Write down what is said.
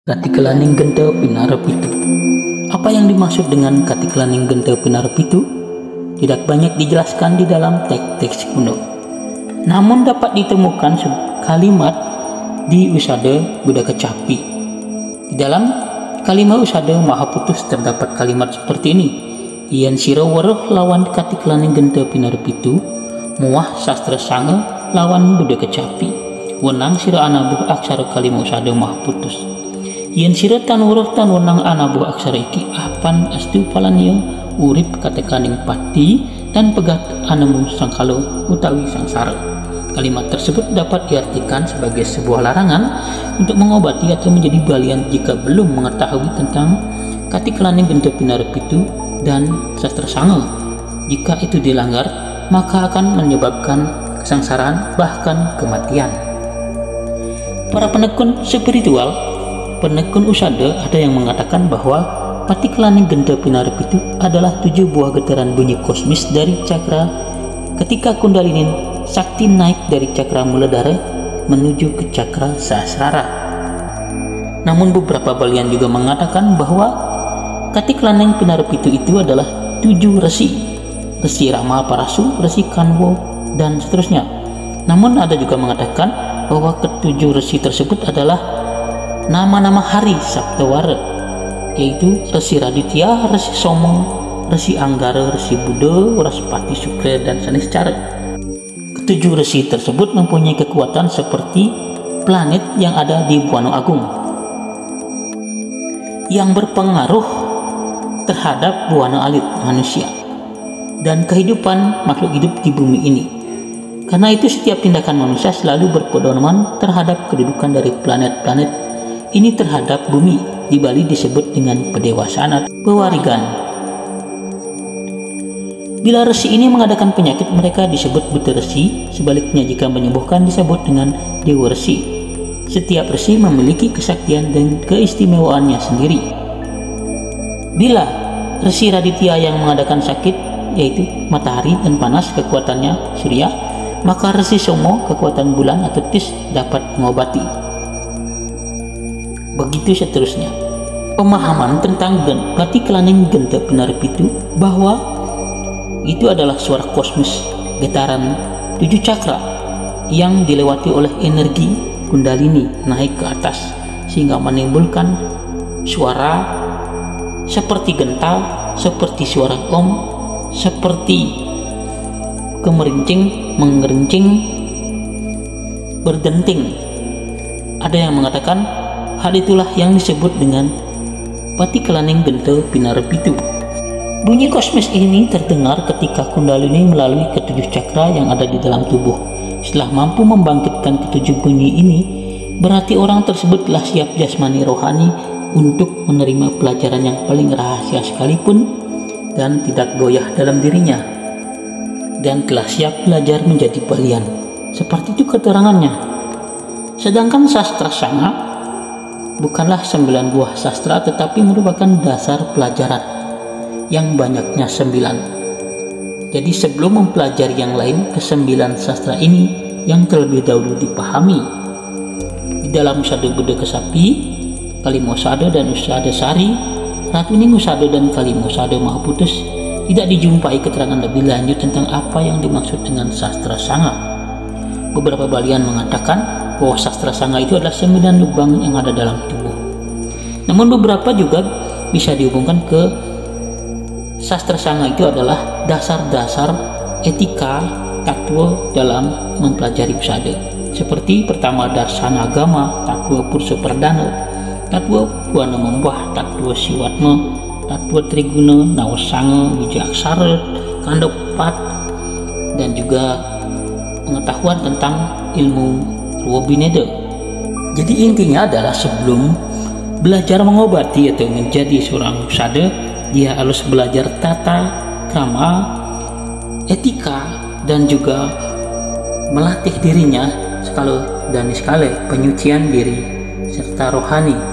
Katikelaning genta pinarep itu. Apa yang dimaksud dengan katikelaning genta pinarep itu tidak banyak dijelaskan di dalam teks-teks kuno. Namun dapat ditemukan kalimat di Usada Buddha Kecapi. Di dalam kalimat Usada Mahaputus terdapat kalimat seperti ini: Yen sira weruh lawan katikelaning genta pinarep itu, muah sastra sanga lawan Buddha Kecapi. Wenang sira anabuh aksara kalimat Usada Mahaputus. Yen sira tan weruh tan wenang anabuh aksara iki apan astu palanio urip katekaning pati dan pegat anemu sangkalo utawi sangsara. Kalimat tersebut dapat diartikan sebagai sebuah larangan untuk mengobati atau menjadi balian jika belum mengetahui tentang katikelaning genta pinarep itu dan sastra sanga. Jika itu dilanggar, maka akan menyebabkan kesengsaraan bahkan kematian. Para penekun spiritual, penekun Usada, ada yang mengatakan bahwa katikelaning genta pinarep itu adalah 7 buah getaran bunyi kosmis dari cakra ketika Kundalini Sakti naik dari cakra Muladhara menuju ke cakra Sahasrara. Namun beberapa balian juga mengatakan bahwa katikelaning pinarep itu adalah 7 resi, Resi Rama Parasu, Resi Kanwo, dan seterusnya. Namun ada juga mengatakan bahwa ke-7 resi tersebut adalah nama-nama hari Saptawara, yaitu Resi Raditya, Resi Somo, Resi Anggara, Resi Buddha, Waraspati Sukra, dan Saniscara. Ke-7 resi tersebut mempunyai kekuatan seperti planet yang ada di Buana Agung yang berpengaruh terhadap buana alit manusia dan kehidupan makhluk hidup di bumi ini. Karena itu setiap tindakan manusia selalu berpedoman terhadap kedudukan dari planet-planet ini terhadap bumi. Di Bali disebut dengan pedewasaan atau pewarigan. Bila resi ini mengadakan penyakit, mereka disebut buta resi. Sebaliknya, jika menyembuhkan disebut dengan dewa resi. Setiap resi memiliki kesaktian dan keistimewaannya sendiri. Bila Resi Raditya yang mengadakan sakit, yaitu matahari dan panas, kekuatannya surya, maka Resi Somo, kekuatan bulan atau tis, dapat mengobati. Begitu seterusnya. Pemahaman tentang katikelaning genta pinarep itu bahwa itu adalah suara kosmos, getaran 7 cakra yang dilewati oleh energi Kundalini naik ke atas sehingga menimbulkan suara seperti genta, seperti suara om, seperti kemerincing, mengerincing, berdenting. Ada yang mengatakan hal itulah yang disebut dengan katikelaning genta pinarep itu. Bunyi kosmis ini terdengar ketika Kundalini melalui ke-7 cakra yang ada di dalam tubuh. Setelah mampu membangkitkan ke-7 bunyi ini, berarti orang tersebut telah siap jasmani rohani untuk menerima pelajaran yang paling rahasia sekalipun dan tidak goyah dalam dirinya, dan telah siap belajar menjadi balian. Seperti itu keterangannya. Sedangkan sastra sanga bukanlah 9 buah sastra, tetapi merupakan dasar pelajaran yang banyaknya 9. Jadi sebelum mempelajari yang lain, ke-9 sastra ini yang terlebih dahulu dipahami. Di dalam Usada Buddha Kecapi, Kalima Usada dan Usada Sari, Ratuning Usada dan Kalima Usada Mahaputus, tidak dijumpai keterangan lebih lanjut tentang apa yang dimaksud dengan sastra sanga. Beberapa balian mengatakan bahwa sastra sanga itu adalah 9 lubang yang ada dalam tubuh. Namun beberapa juga bisa dihubungkan ke sastra sanga itu adalah dasar-dasar etika tatwa dalam mempelajari Usada. Seperti pertama darsana agama, tatwa Pursa Perdana, tatwa Buana Membah, tatwa Siwatma, tatwa Triguna, Nawasanga, Wijaksara, Kandopat, dan juga pengetahuan tentang ilmu Ruwabineda. Jadi intinya adalah sebelum belajar mengobati atau menjadi seorang Usada, dia harus belajar tata krama, etika, dan juga melatih dirinya sekali dan sekali penyucian diri serta rohani.